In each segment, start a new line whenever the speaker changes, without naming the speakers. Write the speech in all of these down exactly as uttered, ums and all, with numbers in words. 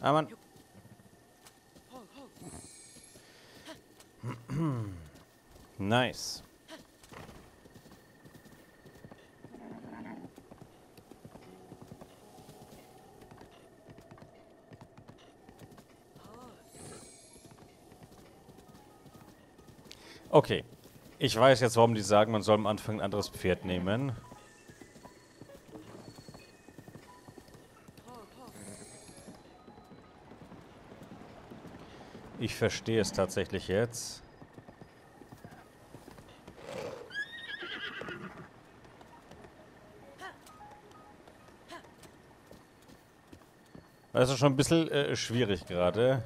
Ah, Mann. Nice. Okay. Ich weiß jetzt, warum die sagen, man soll am Anfang ein anderes Pferd nehmen. Ich verstehe es tatsächlich jetzt. Das ist schon ein bisschen äh, schwierig gerade.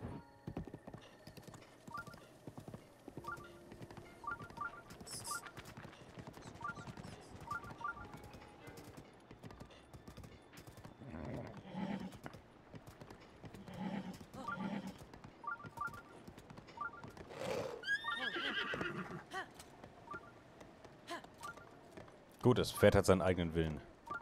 Gut, das Pferd hat seinen eigenen Willen.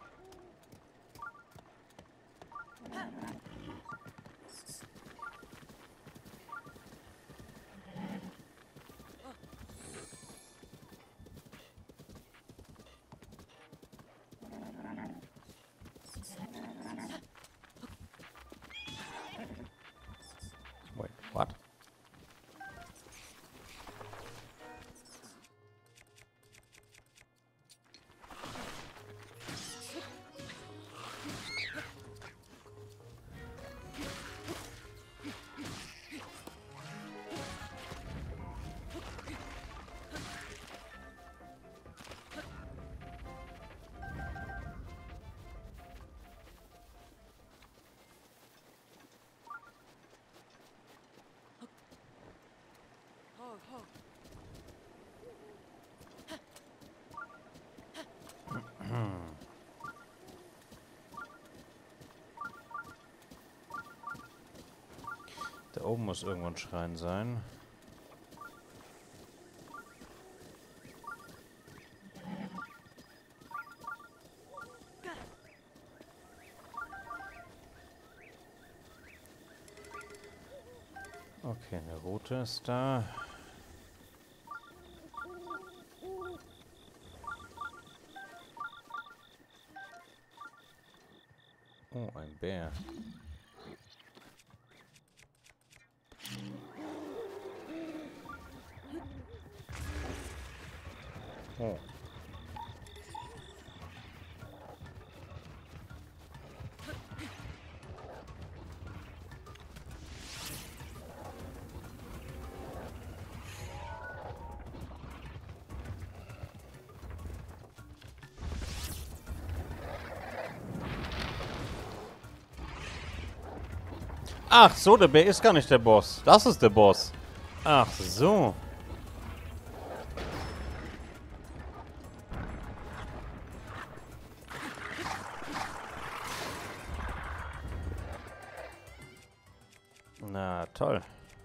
Wait, what? Da oben muss irgendwo ein Schrein sein. Okay, eine Route ist da. Oh, ein Bär. Oh. Ach so, der Bär ist gar nicht der Boss. Das ist der Boss. Ach so. Na, toll.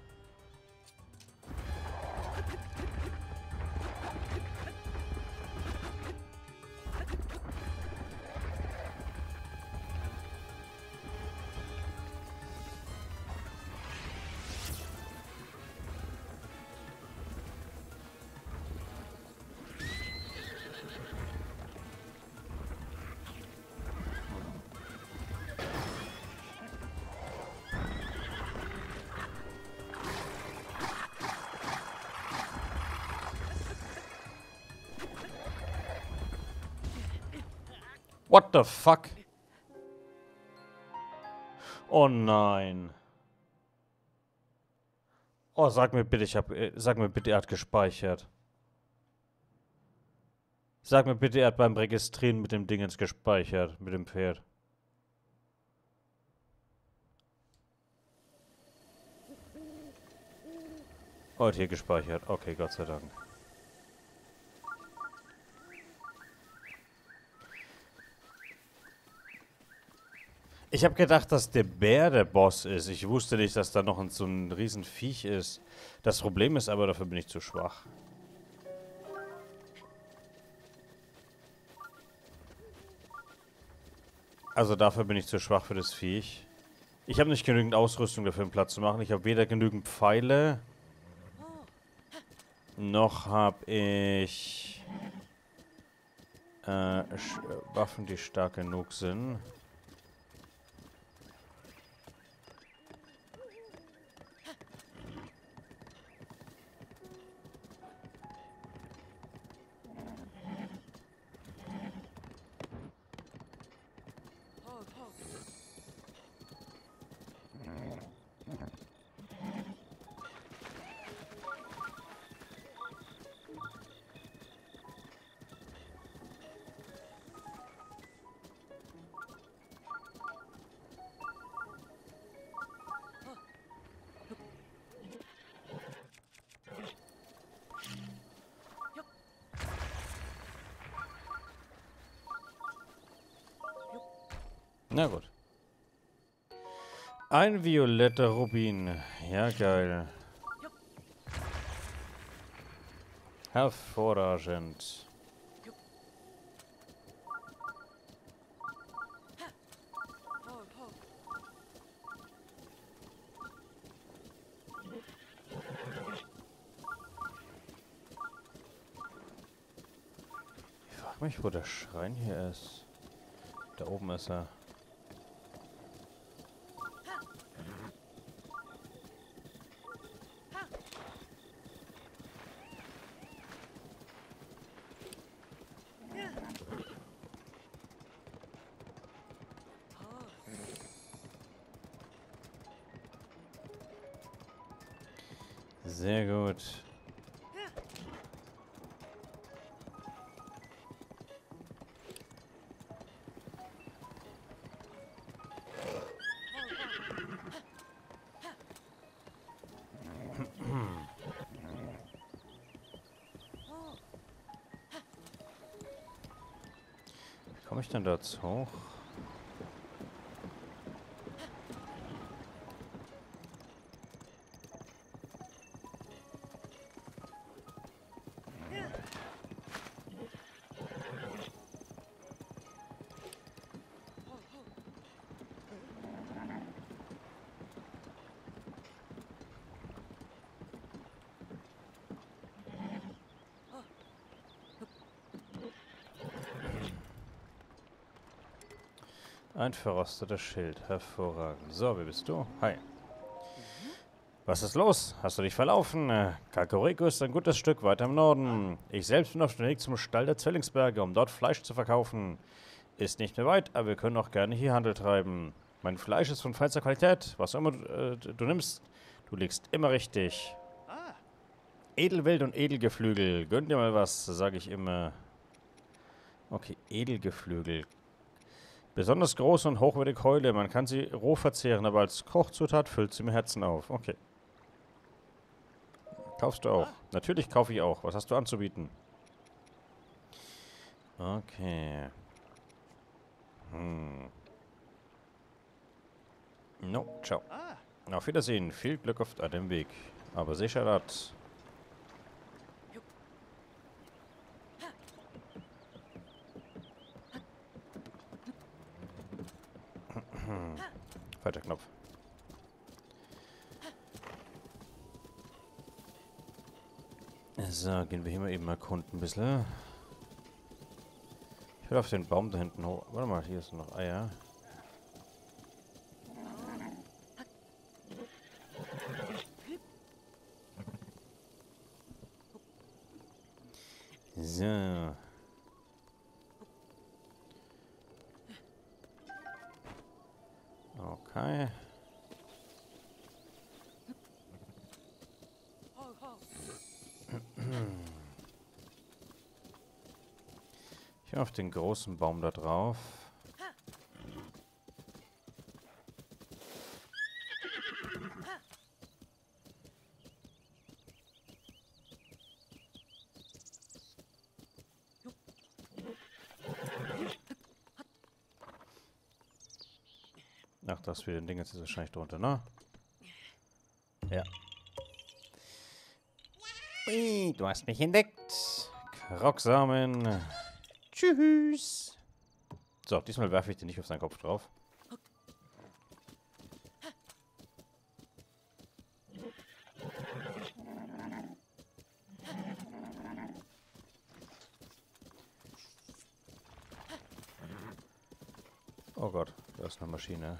What the fuck? Oh nein. Oh, sag mir bitte, ich hab, äh, sag mir bitte, er hat gespeichert. Sag mir bitte, er hat beim Registrieren mit dem Dingens gespeichert, mit dem Pferd. Oh, hat hier gespeichert. Okay, Gott sei Dank. Ich habe gedacht, dass der Bär der Boss ist. Ich wusste nicht, dass da noch ein, so ein Riesenviech ist. Das Problem ist aber, dafür bin ich zu schwach. Also dafür bin ich zu schwach für das Viech. Ich habe nicht genügend Ausrüstung dafür, einen Platz zu machen. Ich habe weder genügend Pfeile, noch habe ich äh, Waffen, die stark genug sind. Na gut. Ein violetter Rubin. Ja, geil. Hervorragend. Ich frage mich, wo der Schrein hier ist. Da oben ist er. Sehr gut. Wie komme ich denn da jetzt hoch? Ein verrosteter Schild. Hervorragend. So, wer bist du? Hi. Was ist los? Hast du dich verlaufen? Äh, Kakariko ist ein gutes Stück weiter im Norden. Ich selbst bin auf dem Weg zum Stall der Zwillingsberge, um dort Fleisch zu verkaufen. Ist nicht mehr weit, aber wir können auch gerne hier Handel treiben. Mein Fleisch ist von feinster Qualität. Was auch immer äh, du nimmst, du liegst immer richtig. Edelwild und Edelgeflügel. Gönn dir mal was, sage ich immer. Okay, Edelgeflügel. Besonders groß und hochwertig Keule. Man kann sie roh verzehren, aber als Kochzutat füllt sie mir Herzen auf. Okay. Kaufst du auch? Natürlich kaufe ich auch. Was hast du anzubieten? Okay. Hm. No, ciao. Auf Wiedersehen. Viel Glück auf deinem Weg. Aber sicher das. Falscher Knopf. So, gehen wir hier mal eben erkunden ein bisschen. Ich will auf den Baum da hinten hoch. Warte mal, hier ist noch Eier. So. Okay. Ich bin auf den großen Baum da drauf. Ach, das für den Ding jetzt ist wahrscheinlich drunter, ne? Ja. Ui, du hast mich entdeckt. Krogsamen. Tschüss. So, diesmal werfe ich den nicht auf seinen Kopf drauf. Oh Gott, da ist eine Maschine.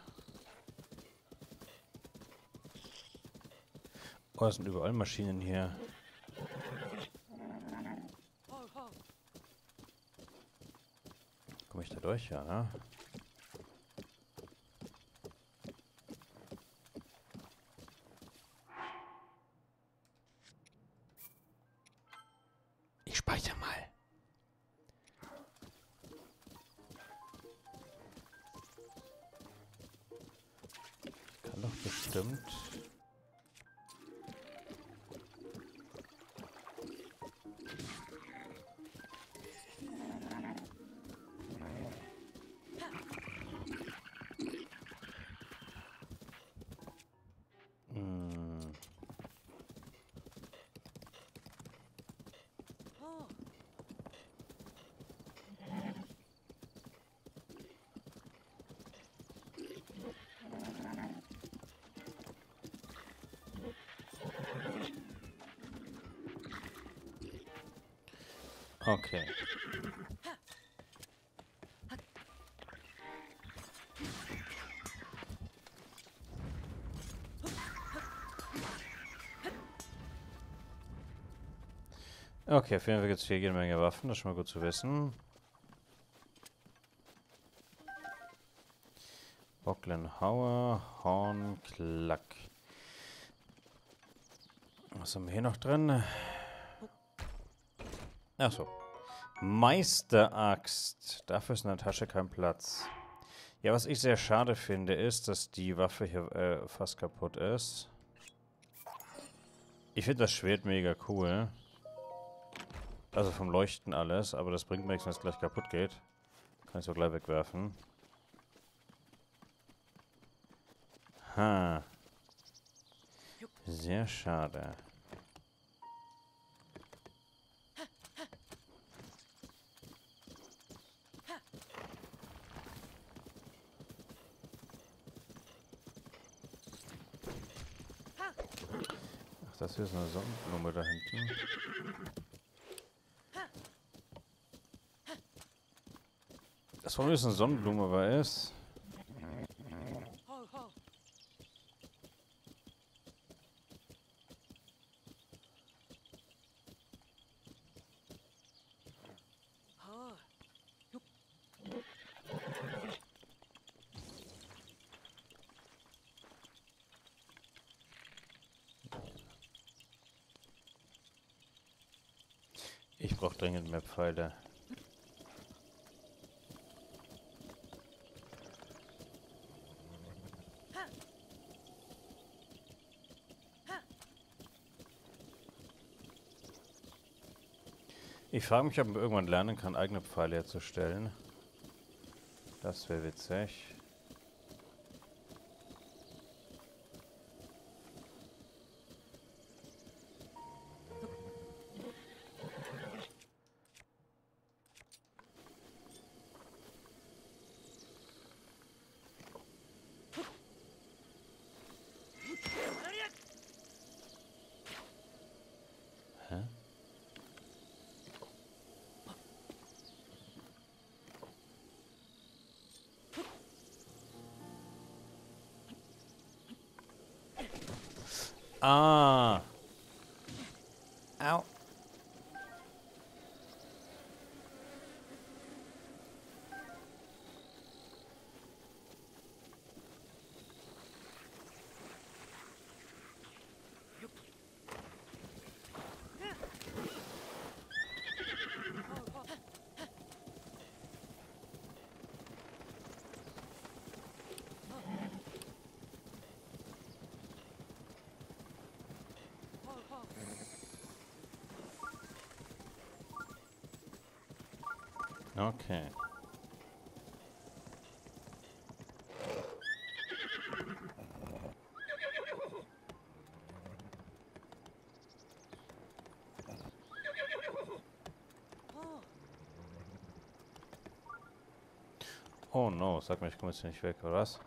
Oh, es sind überall Maschinen hier. Komme ich da durch? Ja, ne? Ich speichere mal. Ich kann doch bestimmt... Hm. Okay. Okay, auf jeden Fall gibt es hier jede Menge Waffen, das ist schon mal gut zu wissen. Bocklenhauer, Hornklack. Was haben wir hier noch drin? Achso. Meisteraxt. Dafür ist in der Tasche kein Platz. Ja, was ich sehr schade finde, ist, dass die Waffe hier äh, fast kaputt ist. Ich finde das Schwert mega cool. Also vom Leuchten alles, aber das bringt mir nichts, wenn es gleich kaputt geht. Kann ich so gleich wegwerfen. Ha. Sehr schade. Ach, das hier ist eine Sonnenblume da hinten. Das Problem ist eine Sonnenblume, weil es... Ich brauche dringend mehr Pfeile. Ich frage mich, ob man irgendwann lernen kann, eigene Pfeile herzustellen. Das wäre witzig. Hä? Ah. Au. Okay. Oh no, sag mal, ich komme jetzt hier nicht weg, oder was?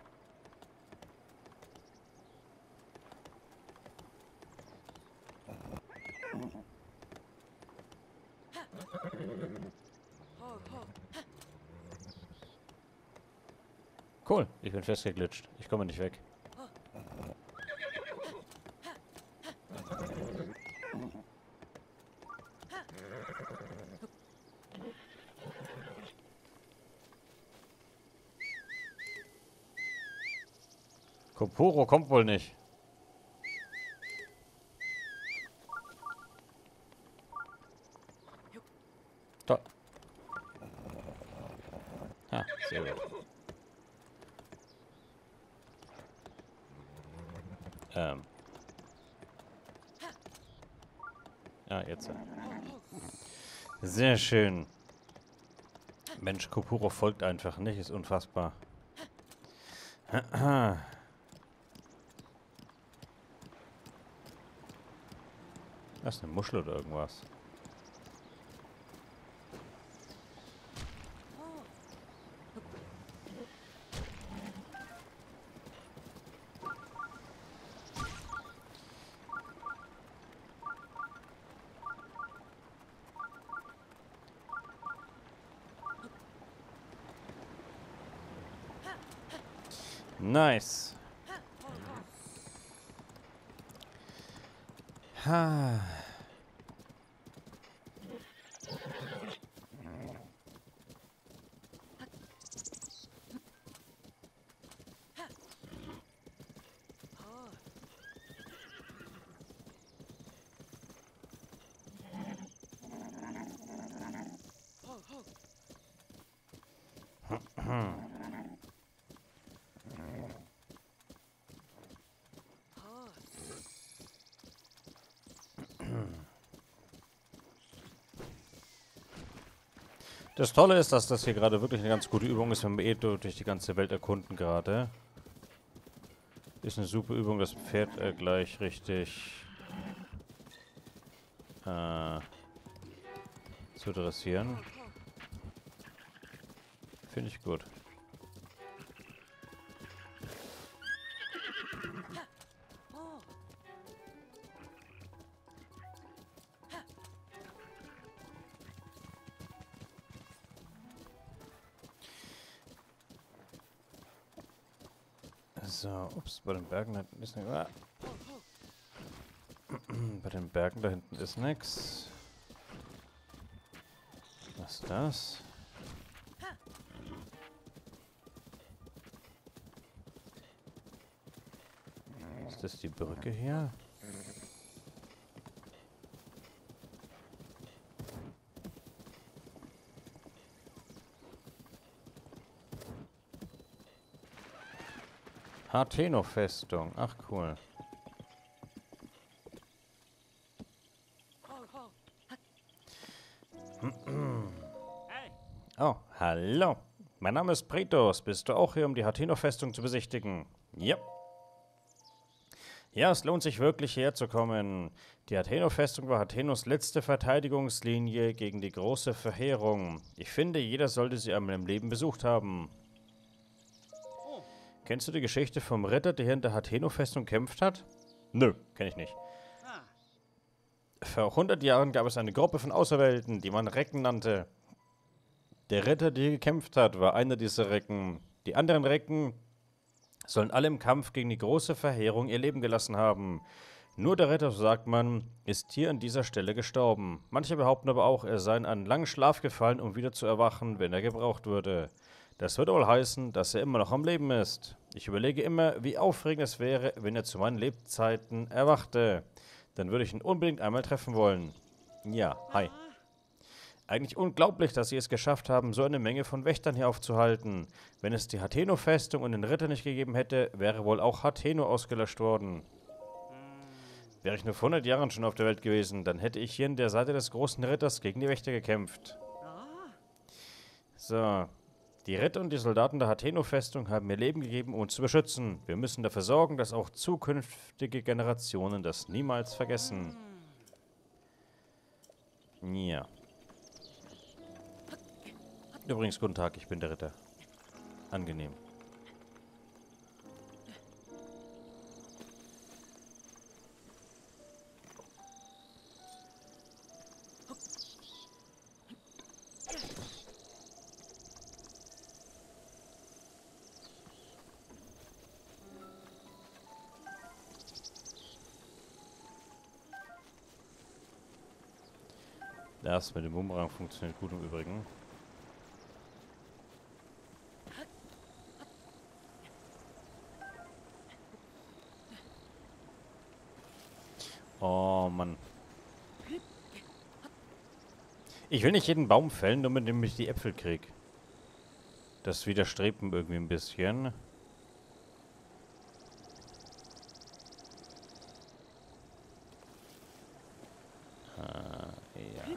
Cool, ich bin festgeglitscht. Ich komme nicht weg. Kopuro kommt wohl nicht. Toll. Ah, sehr gut. Ähm. Ah, jetzt. Sehr schön. Mensch, Kopuro folgt einfach nicht. Ist unfassbar. Das ist eine Muschel oder irgendwas. Nice. Ha. Das Tolle ist, dass das hier gerade wirklich eine ganz gute Übung ist, wenn wir eh durch die ganze Welt erkunden gerade. Ist eine super Übung, das Pferd äh, gleich richtig äh, zu dressieren. Finde ich gut. So, ups, bei den Bergen da hinten ist nichts. Ah. Bei den Bergen da hinten ist nichts. Was ist das? Ist das die Brücke hier? Hateno-Festung. Ach, cool. Oh, hallo. Mein Name ist Pretos. Bist du auch hier, um die Hateno-Festung zu besichtigen? Ja. Ja, es lohnt sich wirklich herzukommen. Die Hateno-Festung war Hatenos letzte Verteidigungslinie gegen die große Verheerung. Ich finde, jeder sollte sie einmal im Leben besucht haben. Kennst du die Geschichte vom Ritter, der hier in der Hateno-Festung kämpft hat? Nö, kenne ich nicht. Vor hundert Jahren gab es eine Gruppe von Auserwählten, die man Recken nannte. Der Ritter, der hier gekämpft hat, war einer dieser Recken. Die anderen Recken sollen alle im Kampf gegen die große Verheerung ihr Leben gelassen haben. Nur der Ritter, so sagt man, ist hier an dieser Stelle gestorben. Manche behaupten aber auch, er sei in einen langen Schlaf gefallen, um wieder zu erwachen, wenn er gebraucht würde. Das würde wohl heißen, dass er immer noch am Leben ist. Ich überlege immer, wie aufregend es wäre, wenn er zu meinen Lebzeiten erwachte. Dann würde ich ihn unbedingt einmal treffen wollen. Ja, hi. Eigentlich unglaublich, dass sie es geschafft haben, so eine Menge von Wächtern hier aufzuhalten. Wenn es die Hateno-Festung und den Ritter nicht gegeben hätte, wäre wohl auch Hateno ausgelöscht worden. Wäre ich nur vor hundert Jahren schon auf der Welt gewesen, dann hätte ich hier an der Seite des großen Ritters gegen die Wächter gekämpft. So. Die Ritter und die Soldaten der Hateno-Festung haben ihr Leben gegeben, um uns zu beschützen. Wir müssen dafür sorgen, dass auch zukünftige Generationen das niemals vergessen. Ja. Übrigens, guten Tag, ich bin der Ritter. Angenehm. Das mit dem Bumerang funktioniert gut im Übrigen. Oh Mann. Ich will nicht jeden Baum fällen, nur mit dem ich die Äpfel krieg. Das widerstrebt mir irgendwie ein bisschen. Ah, ja.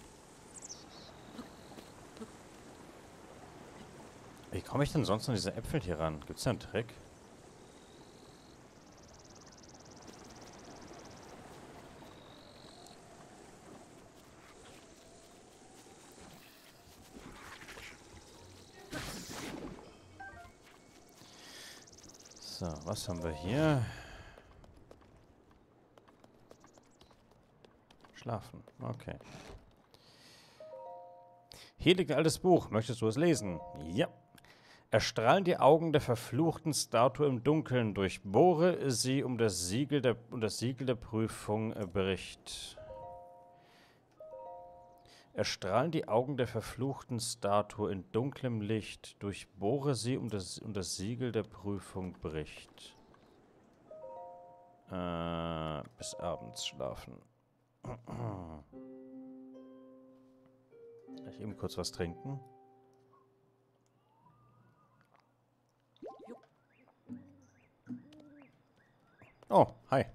Wie komme ich denn sonst an diese Äpfel hier ran? Gibt's da einen Trick? So, was haben wir hier? Schlafen. Okay. Hier liegt ein altes Buch. Möchtest du es lesen? Ja. Erstrahlen die Augen der verfluchten Statue im Dunkeln. Durchbohre sie, um das Siegel der, um das Siegel der Prüfung äh, bricht. Erstrahlen die Augen der verfluchten Statue in dunklem Licht. Durchbohre sie, um das, um das Siegel der Prüfung bricht. Äh, bis abends schlafen. Ich eben kurz was trinken. Oh, hi.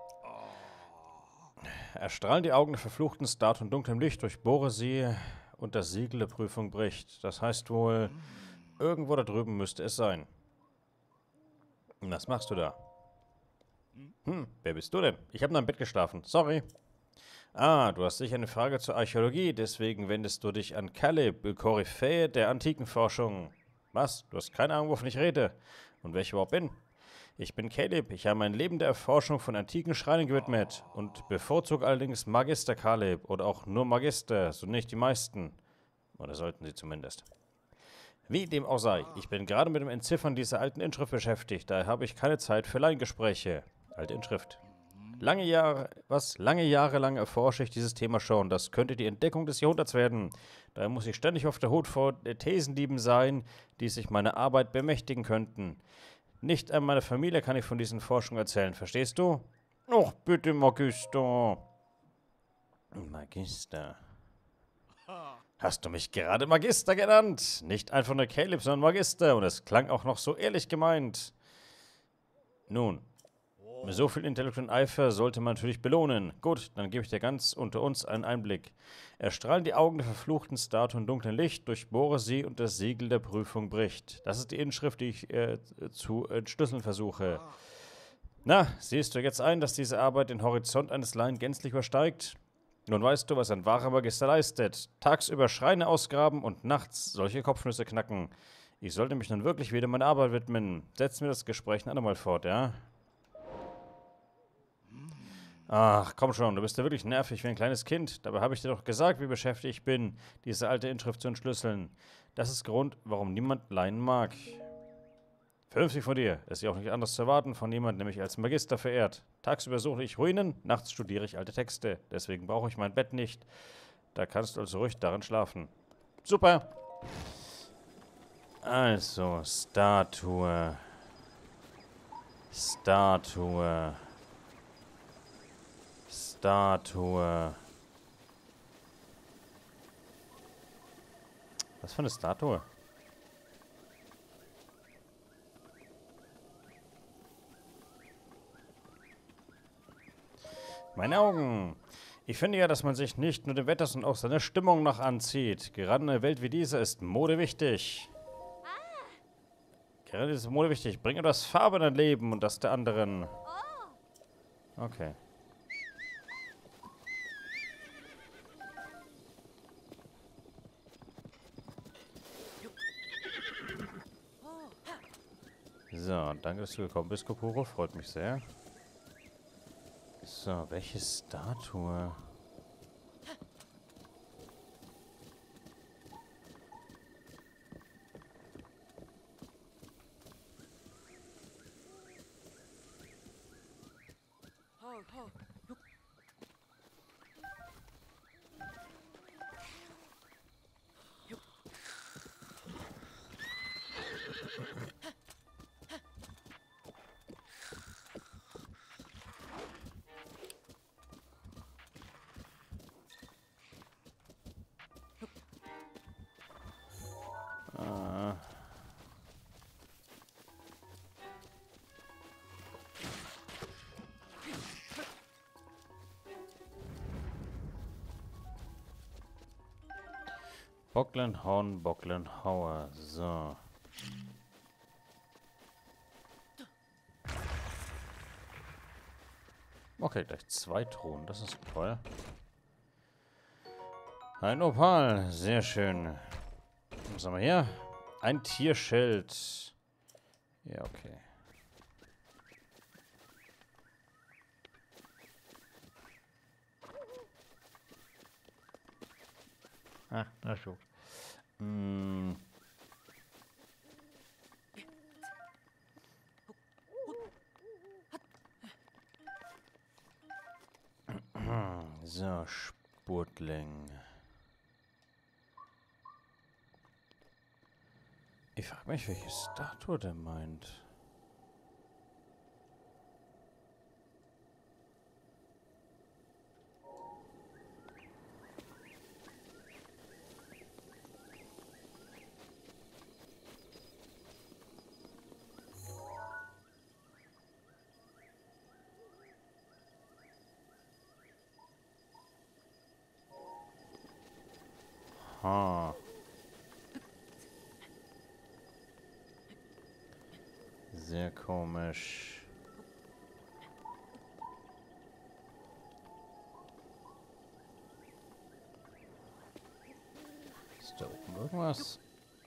Erstrahlen die Augen der verfluchten Statue in dunklem Licht, durchbohre sie und das Siegel der Prüfung bricht. Das heißt wohl, irgendwo da drüben müsste es sein. Was machst du da? Hm, wer bist du denn? Ich habe noch im Bett geschlafen. Sorry. Ah, du hast sicher eine Frage zur Archäologie, deswegen wendest du dich an Caleb, Koryphäe der Antikenforschung. Was? Du hast keine Ahnung, wovon ich rede. Und wer ich überhaupt bin? Ich bin Caleb. Ich habe mein Leben der Erforschung von antiken Schreinen gewidmet und bevorzuge allerdings Magister Caleb oder auch nur Magister, so nicht die meisten. Oder sollten sie zumindest. Wie dem auch sei, ich bin gerade mit dem Entziffern dieser alten Inschrift beschäftigt, daher habe ich keine Zeit für Laiengespräche. Alte Inschrift. Lange Jahre, was? Lange Jahre lang erforsche ich dieses Thema schon. Das könnte die Entdeckung des Jahrhunderts werden. Daher muss ich ständig auf der Hut vor Thesendieben sein, die sich meiner Arbeit bemächtigen könnten. Nicht an meine Familie kann ich von diesen Forschungen erzählen, verstehst du? Och, bitte, Magister. Magister. Hast du mich gerade Magister genannt? Nicht einfach nur Caleb, sondern Magister. Und es klang auch noch so ehrlich gemeint. Nun, so viel intellektuellen Eifer sollte man natürlich belohnen. Gut, dann gebe ich dir ganz unter uns einen Einblick. Erstrahlen die Augen der verfluchten Statue in dunklem Licht, durchbohre sie und das Siegel der Prüfung bricht. Das ist die Inschrift, die ich äh, zu entschlüsseln versuche. Na, siehst du jetzt ein, dass diese Arbeit den Horizont eines Laien gänzlich übersteigt? Nun weißt du, was ein wahrer Magister leistet. Tagsüber Schreine ausgraben und nachts solche Kopfnüsse knacken. Ich sollte mich nun wirklich wieder meiner Arbeit widmen. Setzen wir das Gespräch ein andermal fort, ja? Ach, komm schon, du bist ja wirklich nervig wie ein kleines Kind. Dabei habe ich dir doch gesagt, wie beschäftigt ich bin, diese alte Inschrift zu entschlüsseln. Das ist Grund, warum niemand Laien mag. Vernünftig von dir. Ist ja auch nicht anders zu erwarten von jemandem, der mich als Magister verehrt. Tagsüber suche ich Ruinen, nachts studiere ich alte Texte. Deswegen brauche ich mein Bett nicht. Da kannst du also ruhig darin schlafen. Super. Also, Statue. Statue. Statue. Was für eine Statue? Meine Augen. Ich finde ja, dass man sich nicht nur dem Wetter, sondern auch seiner Stimmung nach anzieht. Gerade in einer Welt wie dieser ist Mode wichtig. Gerade ist Mode wichtig. Bring etwas Farbe in dein Leben und das der anderen. Okay. So, danke, dass du gekommen bist, Kopuro. Freut mich sehr. So, welche Statue? Bocklen hauen, Bocklen Hauer. So. Okay, gleich zwei Thronen. Das ist toll. Ein Opal. Sehr schön. Was haben wir hier? Ein Tierschild. Ja, okay.
Ah, na schon.
Mm. So, Spurtling. Ich frage mich, welche Statue der meint. Ha. Sehr komisch. Ist da oben irgendwas?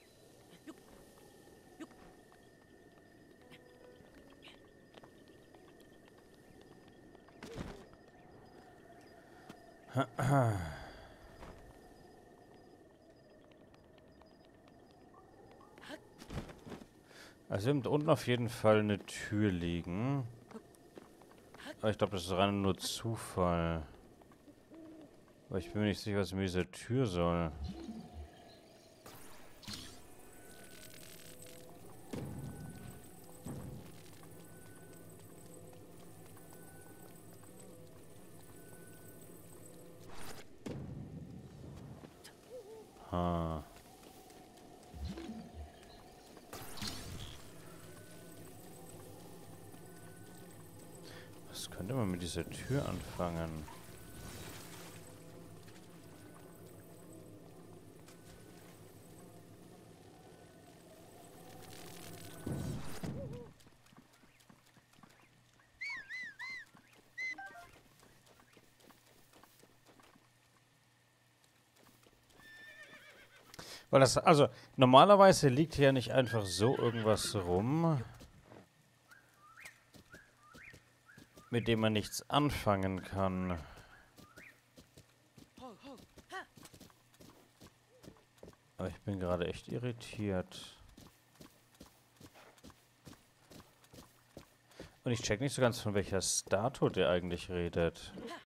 Also wir haben da unten auf jeden Fall eine Tür liegen. Aber ich glaube, das ist rein nur Zufall. Aber ich bin mir nicht sicher, was mit dieser Tür soll. Ha. Was könnte man mit dieser Tür anfangen? Weil das, also, normalerweise liegt hier ja nicht einfach so irgendwas rum, mit dem man nichts anfangen kann. Aber ich bin gerade echt irritiert. Und ich check nicht so ganz, von welcher Statue der eigentlich redet.